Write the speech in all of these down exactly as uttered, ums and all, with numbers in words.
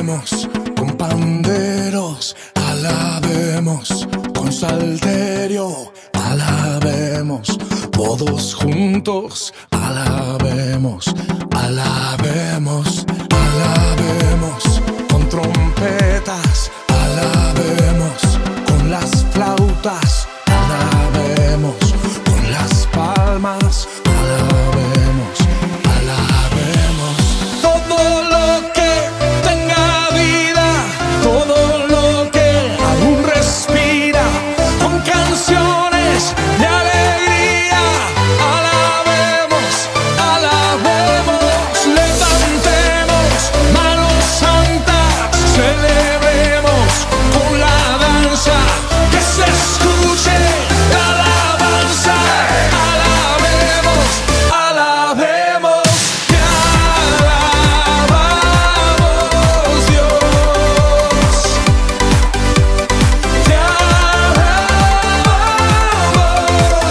alabemos con panderos, alabemos con salterio, alabemos todos juntos, alabemos, alabemos, alabemos con trompetas, alabemos con las flautas, alabemos con las palmas, alabemos, alabemos todo lo que tenga vida, todo lo que aún respira, con canciones de alegría, alabemos, alabemos, levantemos manos santas, celebremos con la danza, que se escuche la alabanza, alabemos, alabemos, te alabamos Dios, te alabamos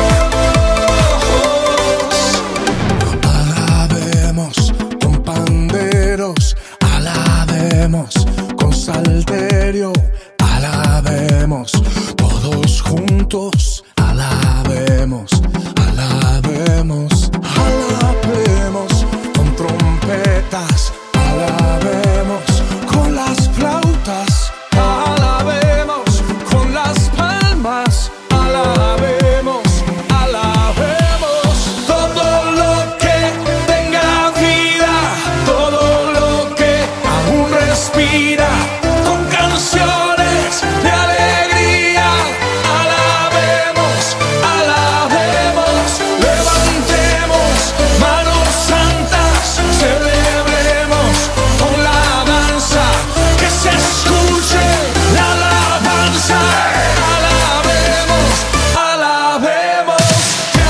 Dios. Alabemos con panderos, alabemos con salterio, alabemos todos juntos, alabemos, alabemos, alabemos con trompetas, alabemos con las flautas, alabemos con las palmas, alabemos, alabemos todo lo que tenga vida, todo lo que aún respira, con canciones de alegría, alabemos, alabemos, levantemos manos santas, celebremos con la danza, que se escuche la alabanza, alabemos, alabemos, te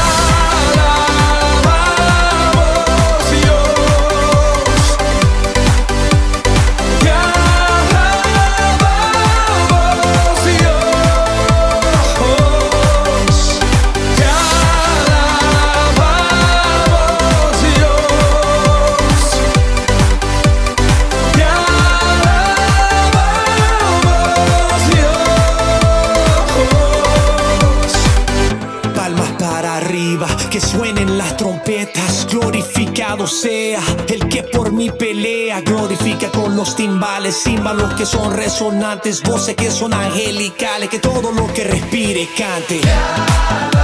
alabamos Dios, te alabamos Dios, te alabamos Dios, te alabamos Dios. Palmas para arriba, que suenen las trompetas, glorificado sea el que por mí pelea, glorifica con los timbales, címbalos que son resonantes, voces que son angelicales, que todo lo que respire cante.